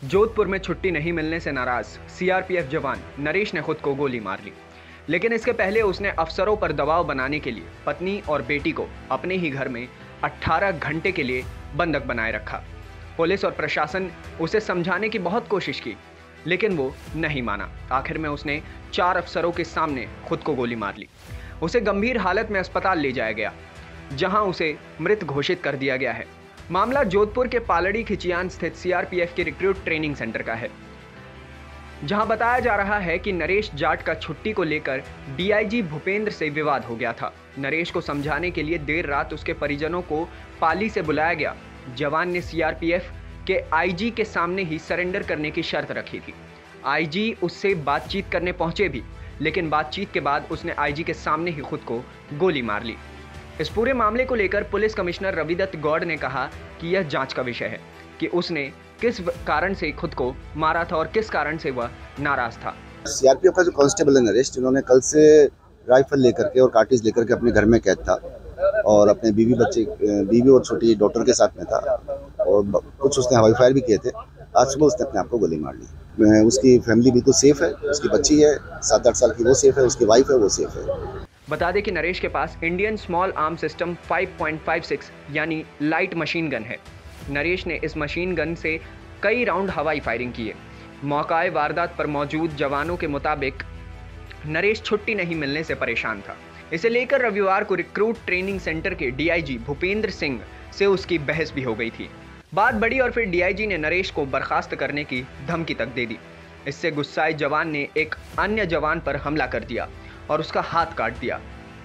जोधपुर में छुट्टी नहीं मिलने से नाराज सीआरपीएफ जवान नरेश ने खुद को गोली मार ली। लेकिन इसके पहले उसने अफसरों पर दबाव बनाने के लिए पत्नी और बेटी को अपने ही घर में 18 घंटे के लिए बंधक बनाए रखा। पुलिस और प्रशासन उसे समझाने की बहुत कोशिश की, लेकिन वो नहीं माना। आखिर में उसने 4 अफसरों के सामने खुद को गोली मार ली। उसे गंभीर हालत में अस्पताल ले जाया गया, जहां उसे मृत घोषित कर दिया गया है। मामला जोधपुर के पालड़ी खिचियान स्थित सीआरपीएफ के रिक्रूट ट्रेनिंग सेंटर का है, जहां बताया जा रहा है कि नरेश जाट का छुट्टी को लेकर डीआईजी भूपेंद्र से विवाद हो गया था। नरेश को समझाने के लिए देर रात उसके परिजनों को पाली से बुलाया गया। जवान ने सीआरपीएफ के आईजी के सामने ही सरेंडर करने की शर्त रखी थी। आईजी उससे बातचीत करने पहुंचे भी, लेकिन बातचीत के बाद उसने आईजी के सामने ही खुद को गोली मार ली। इस पूरे मामले को लेकर पुलिस कमिश्नर रविदत्त गौड़ ने कहा कि यह जांच का विषय है कि उसने किस कारण से खुद को मारा था और किस कारण से वह नाराज था। सीआरपीएफ का जो कांस्टेबल है नरेश, जिन्होंने कल से राइफल लेकर के और कार्टिज लेकर के अपने घर में कैद था और अपने बीवी और छोटी डॉटर के साथ में था और कुछ उसने हवाई फायर भी किए थे। आज सुबह उसने अपने आप को गोली मार ली। उसकी फैमिली बिल्कुल सेफ है, उसकी बच्ची है 7-8 साल की, वो सेफ है, उसकी वाइफ है वो सेफ है। बता दें कि नरेश के पास इंडियन स्मॉल आर्म सिस्टम 5.56 यानी लाइट मशीन गन है। नरेश ने इस मशीन गन से कई राउंड हवाई फायरिंग की है। मौकाए वारदात पर मौजूद जवानों के मुताबिक नरेश छुट्टी नहीं मिलने से परेशान था। इसे लेकर रविवार को रिक्रूट ट्रेनिंग सेंटर के डीआईजी भूपेंद्र सिंह से उसकी बहस भी हो गई थी। बात बढ़ी और फिर डीआईजी ने नरेश को बर्खास्त करने की धमकी तक दे दी। इससे गुस्साए जवान ने एक अन्य जवान पर हमला कर दिया और उसका हाथ काट दिया।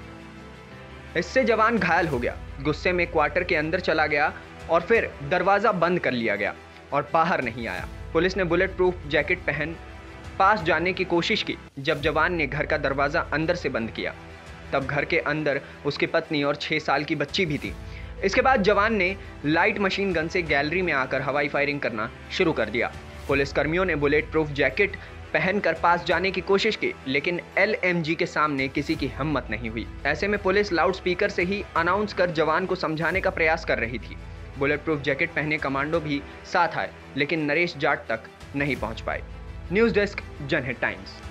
इससे जवान घायल हो गया। गुस्से में क्वार्टर के अंदर चला गया और फिर दरवाजा बंद कर लिया गया और बाहर नहीं आया। पुलिस ने बुलेट प्रूफ जैकेट पहन पास जाने की कोशिश की। जब जवान ने घर का दरवाजा अंदर से बंद किया, तब घर के अंदर उसकी पत्नी और 6 साल की बच्ची भी थी। इसके बाद जवान ने लाइट मशीन गन से गैलरी में आकर हवाई फायरिंग करना शुरू कर दिया। पुलिस कर्मियों ने बुलेट प्रूफ जैकेट पहनकर पास जाने की कोशिश की, लेकिन एलएमजी के सामने किसी की हिम्मत नहीं हुई। ऐसे में पुलिस लाउड स्पीकर से ही अनाउंस कर जवान को समझाने का प्रयास कर रही थी। बुलेट प्रूफ जैकेट पहने कमांडो भी साथ आए, लेकिन नरेश जाट तक नहीं पहुंच पाए। News desk, Janhit times.